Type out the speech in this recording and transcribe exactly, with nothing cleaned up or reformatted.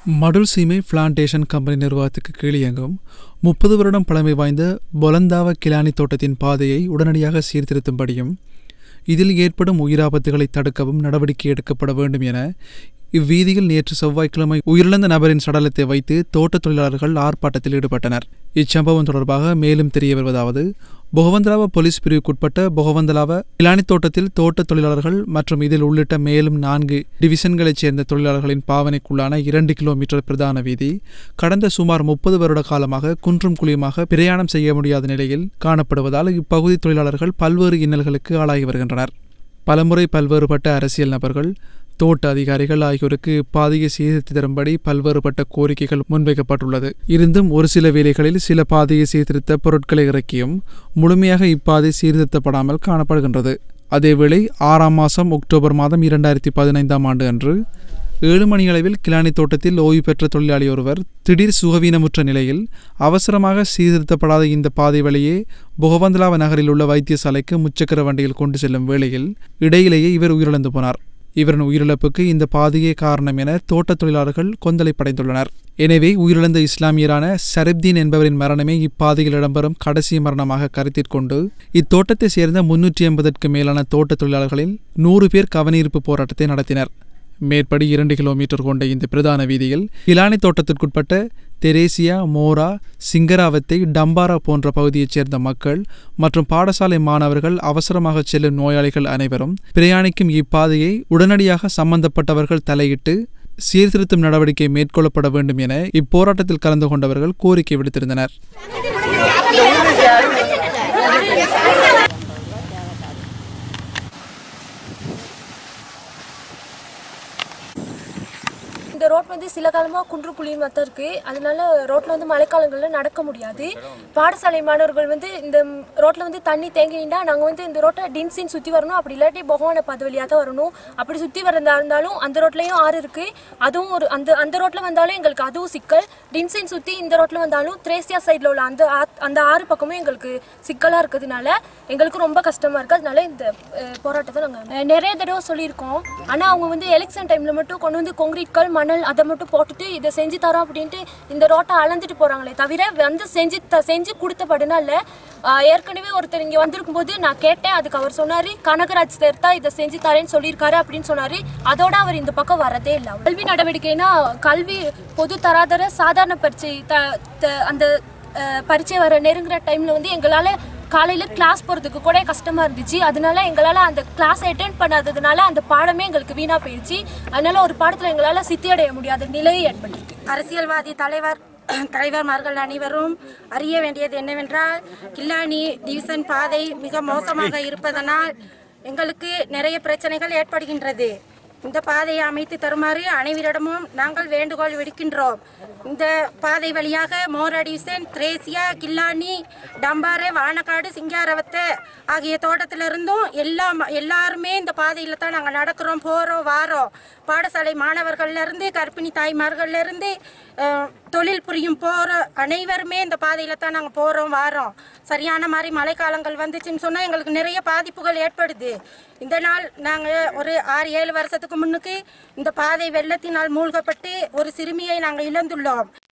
மடுல் சீமை plantation company நிர்வாகத்துக்கு கீழ் இயங்கும் முப்பது வருடம் பழமை வாய்ந்த பொலந்தாவ கிலானி தோட்டத்தின் பாதையை உடனடியாக சீர்திருத்தும்படியும் இதில் ஏற்படும் உயிராபத்துகளை தடுக்கவும் நடவடிக்கை எடுக்கப்பட வேண்டும் என இவ்வீதியில் நேற்று செவ்வாய்க்கிழமை உயிரிழந்த நபரின் சடலத்தை வைத்து தோட்ட தொழிலாளர்கள் ஆர்ப்பாட்டத்தில் ஈடுபட்டனர். இச்சம்பவம் தொடர்பாக மேலும் தெரிய வருவதாவது, பொகவந்தலாவ போலீஸ் பிரிவுக்குட்பட்ட பொகவந்தலாவ கிலானி தோட்டத்தில் தோட்ட தொழிலாளர்கள் மற்றும் இதில் உள்ளிட்ட மேலும் நான்கு டிவிஷன்களைச் சேர்ந்த தொழிலாளர்களின் பாவனைக்குள்ளான இரண்டு கிலோமீட்டர் பிரதான வீதி கடந்த சுமார் முப்பது வருட காலமாக குன்றும் குழியுமாக பிரயாணம் செய்ய முடியாத நிலையில் காணப்படுவதால் இப்பகுதி தொழிலாளர்கள் பல்வேறு இன்னல்களுக்கு ஆளாகி வருகின்றனர். பலமுறை பல்வேறுபட்ட அரசியல் நபர்கள், தோட்ட அதிகாரிகள் ஆகியோருக்கு பாதையை சீர்திருத்தி தரும்படி பல்வேறுபட்ட கோரிக்கைகள் முன்வைக்கப்பட்டுள்ளது. இருந்தும் ஒரு சில வேளைகளில் சில பாதையை சீர்திருத்த பொருட்களை இறக்கியும் முழுமையாக இப்பாதை சீர்திருத்தப்படாமல் காணப்படுகின்றது. அதேவேளை ஆறாம் மாதம் அக்டோபர் மாதம் இரண்டாயிரத்தி பதினைந்தாம் ஆண்டு அன்று ஏழு மணி அளவில் கிலானி தோட்டத்தில் ஓய்வு பெற்ற தொழிலாளி ஒருவர் திடீர் சுகவீனமுற்ற நிலையில் அவசரமாக சீர்திருத்தப்படாத இந்த பாதை வழியே பொகவந்தலாவ நகரில் உள்ள வைத்தியசாலைக்கு முச்சக்கர வண்டியில் கொண்டு செல்லும் வேளையில் இடையிலேயே இவர் உயிரிழந்து போனார். இவரின் உயிரிழப்புக்கு இந்த பாதையே காரணம் என தோட்ட தொழிலாளர்கள் கொந்தளிப்படைந்துள்ளனர். எனவே உயிரிழந்த இஸ்லாமியரான சரப்தீன் என்பவரின் மரணமே இப்பாதையில் இடம்பெறும் கடைசி மரணமாக கருத்திற்கொண்டு இத்தோட்டத்தை சேர்ந்த முன்னூற்றி எண்பதற்கு மேலான தோட்ட தொழிலாளர்களில் நூறு பேர் கவனீர்ப்பு போராட்டத்தை நடத்தினர். மேற்படி இரண்டு கிலோமீட்டர் கொண்ட இந்த பிரதான வீதியில் கிலானி தோட்டத்திற்குட்பட்ட தெரேசியா, மோரா, சிங்கராவத்தை, டம்பாரா போன்ற பகுதியைச் சேர்ந்த மக்கள் மற்றும் பாடசாலை மாணவர்கள், அவசரமாக செல்லும் நோயாளிகள் அனைவரும் பிரயாணிக்கும் இப்பாதையை உடனடியாக சம்பந்தப்பட்டவர்கள் தலையிட்டு சீர்திருத்தும் நடவடிக்கை மேற்கொள்ளப்பட வேண்டும் என இப்போராட்டத்தில் கலந்து கொண்டவர்கள் கோரிக்கை விடுத்திருந்தனர். இந்த ரோட் வந்து சில காலமாக குன்று குழியுமாக தான் இருக்குது. அதனால ரோட்டில் வந்து மழைக்காலங்களில் நடக்க முடியாது. பாடசாலை மாணவர்கள் வந்து இந்த ரோட்டில் வந்து தண்ணி தேங்கினா நாங்கள் வந்து இந்த ரோட்டை டின்சின் சுற்றி வரணும், அப்படி இல்லாட்டி பகவான பாதை வழியாக தான் வரணும். அப்படி சுற்றி வரதா இருந்தாலும் அந்த ரோட்லேயும் ஆறு இருக்குது, அதுவும் ஒரு அந்த அந்த ரோட்டில் வந்தாலும் எங்களுக்கு அதுவும் சிக்கல். டின்சின் சுற்றி இந்த ரோட்டில் வந்தாலும் திரேசியா சைடில் உள்ள அந்த அந்த ஆறு பக்கமும் எங்களுக்கு சிக்கலாக இருக்கிறதுனால எங்களுக்கு ரொம்ப கஷ்டமாக இருக்குது. அதனால இந்த போராட்டத்தை நாங்கள் நிறைய தடவை சொல்லியிருக்கோம். ஆனால் அவங்க வந்து எலெக்ஷன் டைமில் மட்டும் கொண்டு வந்து கான்கிரீட் கல் மணல் அதை மட்டும் போட்டுட்டு இதை செஞ்சு தரோம் அப்படின்ட்டு இந்த ரோட்டை அளந்துட்டு போகிறாங்களே தவிர வந்து செஞ்சு த செஞ்சு கொடுத்தபடினா இல்லை. ஏற்கனவே ஒருத்தர் இங்கே வந்திருக்கும் போது நான் கேட்டேன், அதுக்கு அவர் சொன்னார் கனகராஜ் சார் தான் இதை செஞ்சு தரேன்னு சொல்லியிருக்காரு அப்படின்னு சொன்னார். அதோட அவர் இந்த பக்கம் வரதே இல்லை. கல்வி நடவடிக்கைனா கல்வி பொது தராதர சாதாரண பரீட்சை த அந்த பரீட்சை வர நெருங்குற டைமில் வந்து எங்களால் காலையில் கிளாஸ் போகிறதுக்கு கூட கஷ்டமாக இருந்துச்சு. அதனால எங்களால் அந்த கிளாஸை அட்டென்ட் பண்ணாததுனால அந்த பாடமே எங்களுக்கு வீணாக போயிடுச்சு. அதனால ஒரு பாடத்தில் எங்களால் சித்தி அடைய முடியாத நிலையை ஏற்பட்டிருக்கு. அரசியல்வாதி தலைவர் தலைவர்மார்கள் அனைவரும் அறிய வேண்டியது என்னவென்றால், கில்லானி டிவிஷன் பாதை மிக மோசமாக இருப்பதனால் எங்களுக்கு நிறைய பிரச்சனைகள் ஏற்படுகின்றது. இந்த பாதையை அமைத்து தருமாறு அனைவரிடமும் நாங்கள் வேண்டுகோள் விடுக்கின்றோம். இந்த பாதை வழியாக மோரா டிவிஷன், திரேசியா, கில்லானி, டம்பாரே, வானக்காடு, சிங்காரவத்தை ஆகிய தோட்டத்திலிருந்தும் எல்லா எல்லாருமே இந்த பாதையில் தான் நாங்கள் நடக்கிறோம், போகிறோம், வாரோம். பாடசாலை மாணவர்கள்லேருந்து கர்ப்பிணி தாய்மார்கள்லேருந்து தொழில் புரியும் போகிற அனைவருமே இந்த பாதையில் தான் நாங்கள் போகிறோம், வாரோம். சரியான மாதிரி மழைக்காலங்கள் வந்துச்சுன்னு சொன்னால் எங்களுக்கு நிறைய பாதிப்புகள் ஏற்படுது. இந்த நாள் நாங்கள் ஒரு ஆறு ஏழு வருஷத்துக்கு முன்னுக்கு இந்த பாதை வெள்ளத்தினால் மூழ்கப்பட்டு ஒரு சிறுமியை நாங்கள் இழந்துள்ளோம்.